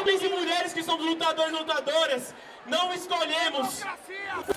homens e mulheres que somos lutadores e lutadoras, não escolhemos